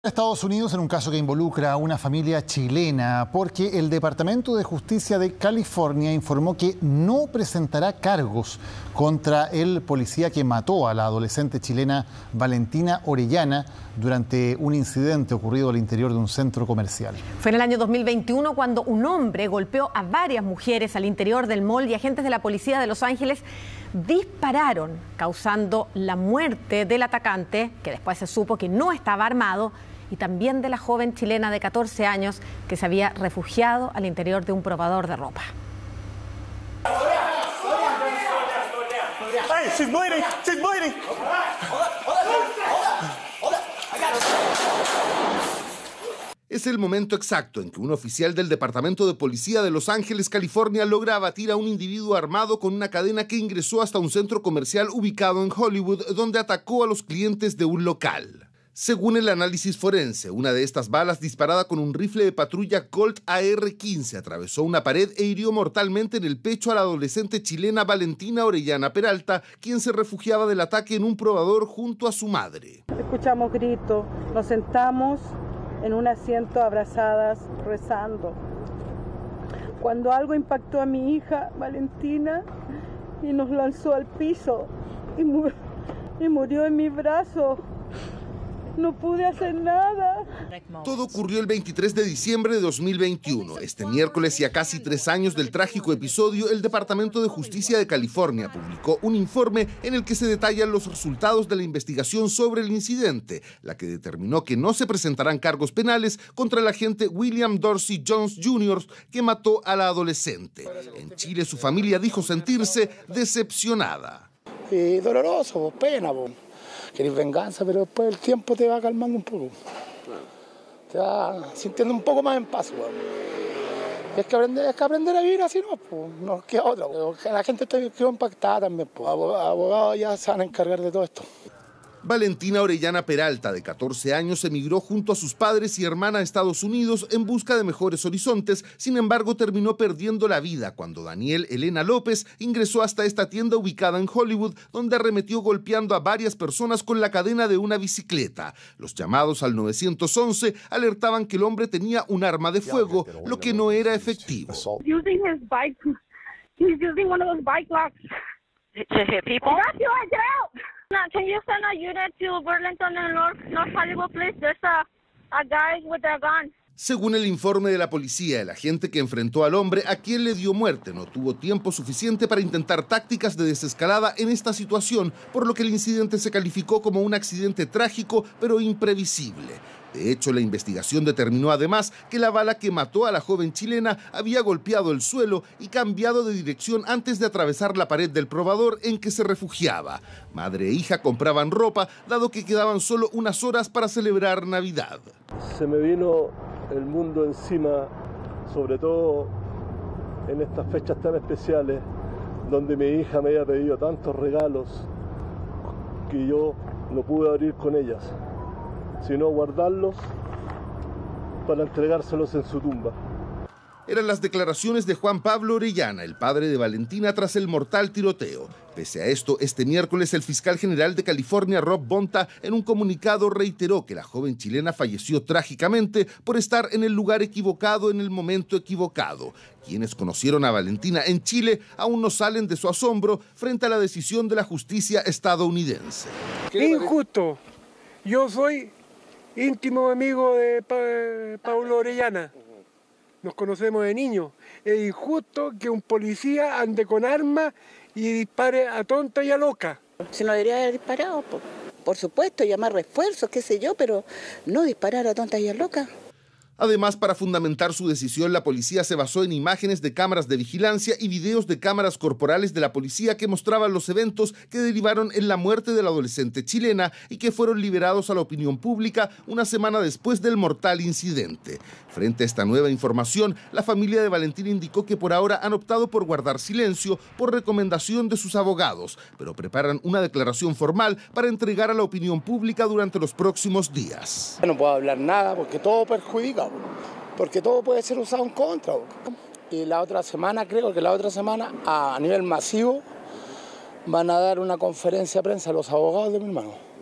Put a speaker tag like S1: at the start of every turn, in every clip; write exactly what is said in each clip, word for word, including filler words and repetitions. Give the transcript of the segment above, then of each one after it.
S1: Estados Unidos en un caso que involucra a una familia chilena porque el Departamento de Justicia de California informó que no presentará cargos contra el policía que mató a la adolescente chilena Valentina Orellana durante un incidente ocurrido al interior de un centro comercial.
S2: Fue en el año dos mil veintiuno cuando un hombre golpeó a varias mujeres al interior del mall y agentes de la policía de Los Ángeles dispararon, causando la muerte del atacante, que después se supo que no estaba armado, y también de la joven chilena de catorce años que se había refugiado al interior de un probador de ropa.
S3: Es el momento exacto en que un oficial del Departamento de Policía de Los Ángeles, California, logra abatir a un individuo armado con una cadena que ingresó hasta un centro comercial ubicado en Hollywood, donde atacó a los clientes de un local. Según el análisis forense, una de estas balas disparada con un rifle de patrulla Colt A R quince atravesó una pared e hirió mortalmente en el pecho a la adolescente chilena Valentina Orellana Peralta, quien se refugiaba del ataque en un probador junto a su madre.
S4: Escuchamos gritos, nos sentamos en un asiento abrazadas, rezando. Cuando algo impactó a mi hija, Valentina, y nos lanzó al piso y, mu y murió en mi brazo. No pude hacer nada.
S3: Todo ocurrió el veintitrés de diciembre de dos mil veintiuno. Este miércoles y a casi tres años del trágico episodio, el Departamento de Justicia de California publicó un informe en el que se detallan los resultados de la investigación sobre el incidente, la que determinó que no se presentarán cargos penales contra el agente William Dorsey Jones junior, que mató a la adolescente. En Chile, su familia dijo sentirse decepcionada.
S5: Y doloroso, pena, po. Querés venganza, pero después el tiempo te va calmando un poco. Te va sintiendo un poco más en paz, güey. Es que aprender, es que aprender a vivir así, no, pues, no queda otra. La gente está quedó impactada también, pues. Abogados ya se van a encargar de todo esto.
S3: Valentina Orellana Peralta, de catorce años, emigró junto a sus padres y hermana a Estados Unidos en busca de mejores horizontes. Sin embargo, terminó perdiendo la vida cuando Daniel Elena López ingresó hasta esta tienda ubicada en Hollywood, donde arremetió golpeando a varias personas con la cadena de una bicicleta. Los llamados al nueve once alertaban que el hombre tenía un arma de fuego, lo que no era efectivo.
S6: Using his bike, he's using one of those bike locks to hit people. Can you send a unit to Burlington and North, North Hollywood, please? There's a, a guy with a gun.
S3: Según el informe de la policía, el agente que enfrentó al hombre, a quien le dio muerte, no tuvo tiempo suficiente para intentar tácticas de desescalada en esta situación, por lo que el incidente se calificó como un accidente trágico, pero imprevisible. De hecho, la investigación determinó además que la bala que mató a la joven chilena había golpeado el suelo y cambiado de dirección antes de atravesar la pared del probador en que se refugiaba. Madre e hija compraban ropa, dado que quedaban solo unas horas para celebrar Navidad.
S7: Se me vino el mundo encima, sobre todo en estas fechas tan especiales, donde mi hija me había pedido tantos regalos que yo no pude abrir con ellas, sino guardarlos para entregárselos en su tumba.
S3: Eran las declaraciones de Juan Pablo Orellana, el padre de Valentina, tras el mortal tiroteo. Pese a esto, este miércoles el fiscal general de California, Rob Bonta, en un comunicado reiteró que la joven chilena falleció trágicamente por estar en el lugar equivocado en el momento equivocado. Quienes conocieron a Valentina en Chile aún no salen de su asombro frente a la decisión de la justicia estadounidense.
S8: Injusto. Yo soy íntimo amigo de pa Paulo Orellana. Nos conocemos de niños. Es injusto que un policía ande con armas y dispare a tonta y a loca.
S9: Si no debería haber disparado, por, por supuesto, llamar refuerzos, qué sé yo, pero no disparar a tonta y a loca.
S3: Además, para fundamentar su decisión, la policía se basó en imágenes de cámaras de vigilancia y videos de cámaras corporales de la policía que mostraban los eventos que derivaron en la muerte de la adolescente chilena y que fueron liberados a la opinión pública una semana después del mortal incidente. Frente a esta nueva información, la familia de Valentina indicó que por ahora han optado por guardar silencio por recomendación de sus abogados, pero preparan una declaración formal para entregar a la opinión pública durante los próximos días.
S5: No puedo hablar nada porque todo perjudica, porque todo puede ser usado en contra. Y la otra semana, creo que la otra semana, a nivel masivo, van a dar una conferencia de prensa a los abogados de mi hermano.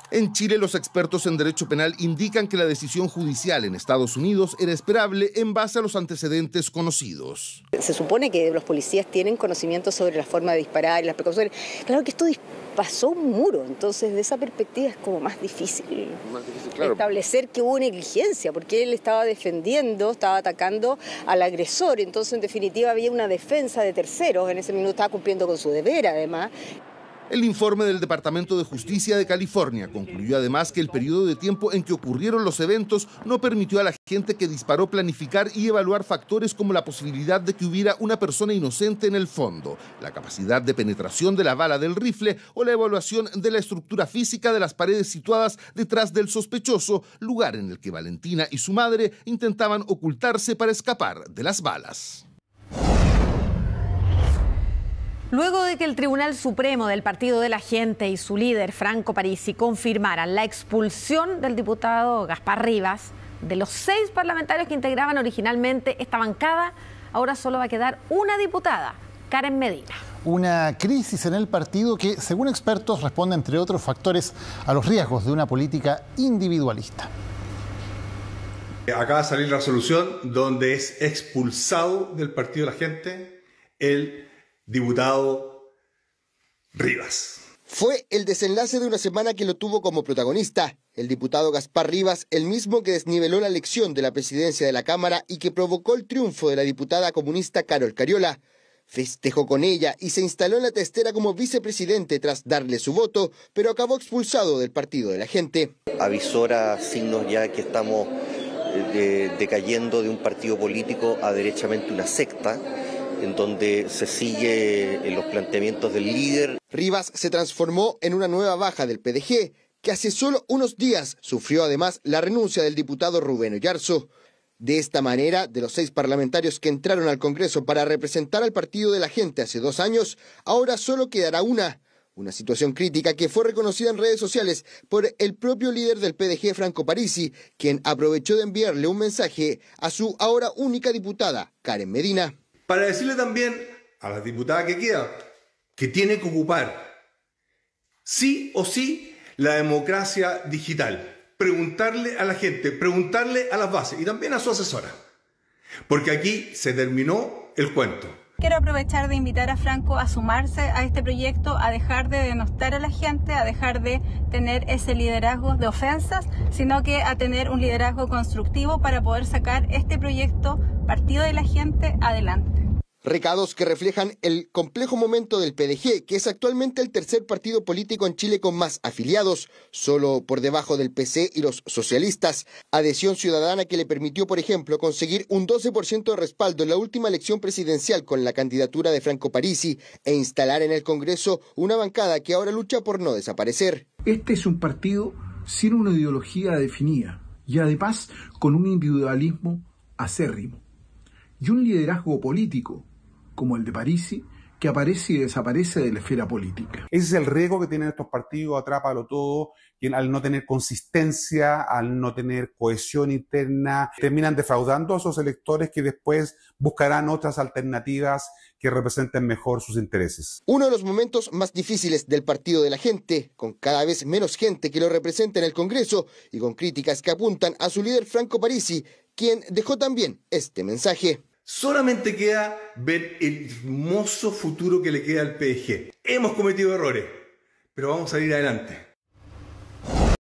S3: En Chile, los expertos en derecho penal indican que la decisión judicial en Estados Unidos era esperable en base a los antecedentes conocidos.
S10: Se supone que los policías tienen conocimiento sobre la forma de disparar y las precauciones. Claro que esto pasó un muro, entonces de esa perspectiva es como más difícil, más difícil claro. establecer que hubo negligencia, porque él estaba defendiendo, estaba atacando al agresor, entonces en definitiva había una defensa de terceros, en ese minuto estaba cumpliendo con su deber además.
S3: El informe del Departamento de Justicia de California concluyó además que el periodo de tiempo en que ocurrieron los eventos no permitió a la gente que disparó planificar y evaluar factores como la posibilidad de que hubiera una persona inocente en el fondo, la capacidad de penetración de la bala del rifle o la evaluación de la estructura física de las paredes situadas detrás del sospechoso, lugar en el que Valentina y su madre intentaban ocultarse para escapar de las balas.
S2: Luego de que el Tribunal Supremo del Partido de la Gente y su líder, Franco Parisi, confirmaran la expulsión del diputado Gaspar Rivas, de los seis parlamentarios que integraban originalmente esta bancada, ahora solo va a quedar una diputada, Karen Medina.
S1: Una crisis en el partido que, según expertos, responde, entre otros factores, a los riesgos de una política individualista.
S11: Acaba de salir la resolución donde es expulsado del Partido de la Gente el diputado Rivas.
S12: Fue el desenlace de una semana que lo tuvo como protagonista. El diputado Gaspar Rivas, el mismo que desniveló la elección de la presidencia de la Cámara y que provocó el triunfo de la diputada comunista Carol Cariola. Festejó con ella y se instaló en la testera como vicepresidente tras darle su voto, pero acabó expulsado del Partido de la Gente.
S13: Avisora signos ya que estamos eh, decayendo de un partido político a derechamente una secta, en donde se sigue en los planteamientos del líder.
S12: Rivas se transformó en una nueva baja del P D G, que hace solo unos días sufrió además la renuncia del diputado Rubén Oyarzo. De esta manera, de los seis parlamentarios que entraron al Congreso para representar al Partido de la Gente hace dos años, ahora solo quedará una. Una situación crítica que fue reconocida en redes sociales por el propio líder del P D G, Franco Parisi, quien aprovechó de enviarle un mensaje a su ahora única diputada, Karen Medina.
S11: Para decirle también a la diputada que queda que tiene que ocupar sí o sí la democracia digital. Preguntarle a la gente, preguntarle a las bases y también a su asesora. Porque aquí se terminó el cuento.
S14: Quiero aprovechar de invitar a Franco a sumarse a este proyecto, a dejar de denostar a la gente, a dejar de tener ese liderazgo de ofensas, sino que a tener un liderazgo constructivo para poder sacar este proyecto Partido de la Gente adelante.
S12: Recados que reflejan el complejo momento del P D G, que es actualmente el tercer partido político en Chile con más afiliados, solo por debajo del P C y los socialistas. Adhesión ciudadana que le permitió, por ejemplo, conseguir un doce por ciento de respaldo en la última elección presidencial con la candidatura de Franco Parisi e instalar en el Congreso una bancada que ahora lucha por no desaparecer.
S15: Este es un partido sin una ideología definida y además con un individualismo acérrimo y un liderazgo político como el de Parisi, que aparece y desaparece de la esfera política.
S16: Ese es el riesgo que tienen estos partidos, atrápalo todo, y al no tener consistencia, al no tener cohesión interna, terminan defraudando a esos electores que después buscarán otras alternativas que representen mejor sus intereses.
S12: Uno de los momentos más difíciles del Partido de la Gente, con cada vez menos gente que lo representa en el Congreso y con críticas que apuntan a su líder Franco Parisi, quien dejó también este mensaje.
S11: Solamente queda ver el hermoso futuro que le queda al P D G. Hemos cometido errores, pero vamos a salir adelante.